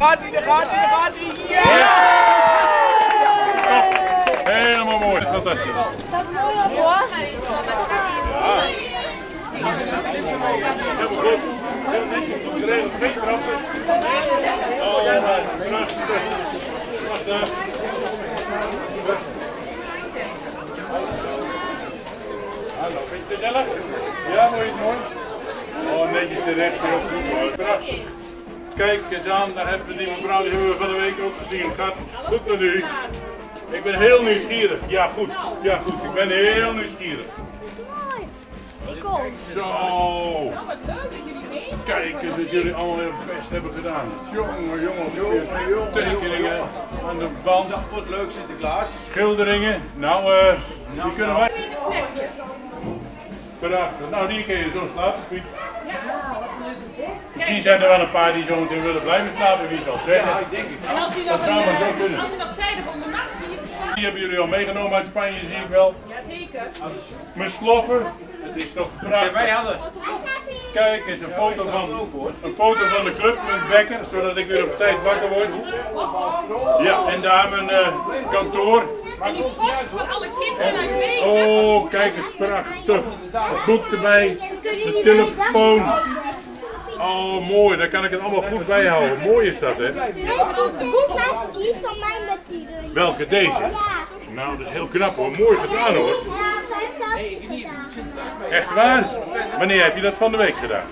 Daar gaat hij. Ja! Helemaal mooi, fantastisch. Dat is mooi op hoor. Helemaal goed. Heel netjes goed geregeld. Geen trappen. Oh, wacht. Hallo, vind je het gezellig? Ja, mooi. Oh, netjes terecht. Prachtig. Kijk eens aan, daar hebben we die mevrouw, die hebben we van de week ook gezien. Het gaat goed met u. Ik ben heel nieuwsgierig. Ja, goed. Ik ben heel nieuwsgierig. Ik ook. Zo. Kijk eens wat jullie allemaal weer best hebben gedaan. Jongen. Tekeningen aan de wand. Dat wordt leuk, Sinterklaas. Schilderingen. Nou, die kunnen wij. Prachtig. Nou, die kun je zo slapen, Piet. Misschien zijn er wel een paar die zo meteen willen blijven slapen, wie zal het zeggen. Ja, ik denk het. En als u Dat zou maar zo kunnen. nog tijdig om de nacht hier te slapen. Die hebben jullie al meegenomen uit Spanje, zie ik wel. Jazeker. Mijn sloffen, het is toch prachtig. Wij hadden. Kijk eens, een foto van de club met wekker, zodat ik weer op tijd wakker word. Ja, en daar mijn kantoor. En die post voor alle kinderen uit Wezen. Oh, kijk eens, prachtig. Het boek erbij, de telefoon. Oh, mooi, daar kan ik het allemaal goed bijhouden. Mooi is dat, hè? Die is van mij met die run. Welke, deze? Ja. Nou, dat is heel knap hoor. Mooi gedaan hoor. Ja, hij staat hier gedaan. Echt waar? Wanneer heb je dat van de week gedaan?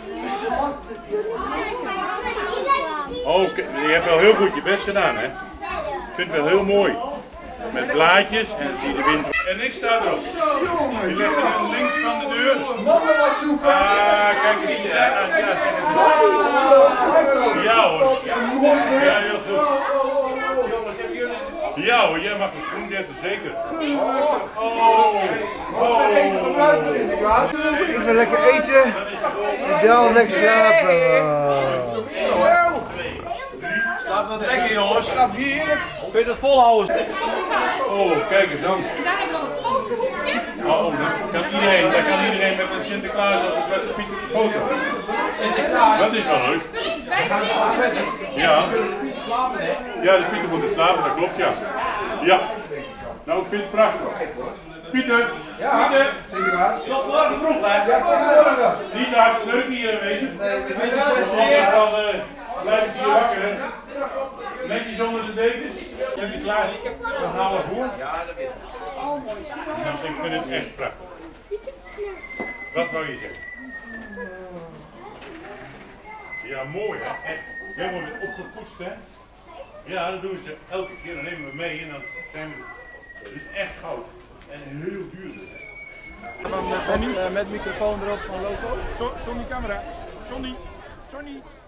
Oh, je hebt wel heel goed je best gedaan, hè? Ik vind het wel heel mooi. Met blaadjes en dan zie je de wind. En ik sta erop. Die ligt er links van de deur. Mannen was zoeken. Ah, kijk eens. Ja, zeg het. Ja hoor. Ja, heel goed. Ja hoor, jij mag een schoen zetten, zeker. Even lekker eten. En dan lekker slapen. Slaap wat lekker, jongens. Slaap heerlijk. Kun je dat volhouden? Oh, kijk eens dan. En daar hebben we nog een fotoboekje. Oh, daar kan iedereen met een Sinterklaas of een Zwarte Piet op de foto. Sinterklaas. Dat is wel leuk. Ja. Ja, de Pieten moeten slapen, dat klopt, ja. Ja. Nou, ik vind het prachtig. Pieter. Ja. Pieter. Sinterklaas. Tot morgen vroeg, hè? Ja, goedemorgen. Niet hard leuk hier wezen. Dan blijven ze hier wakker, hè. Netjes onder de dekens. Sinterklaas, we gaan we voor. Ja, dat weet ik. Nou, ik vind het echt prachtig. Wat wou je zeggen? Ja, mooi hè. Echt. Helemaal weer opgepoetst hè. Ja, dat doen ze elke keer. Dan nemen we mee en dan zijn we. Het is echt goud. En heel duur. Met microfoon erop van Loco. Sonny camera. Sonny.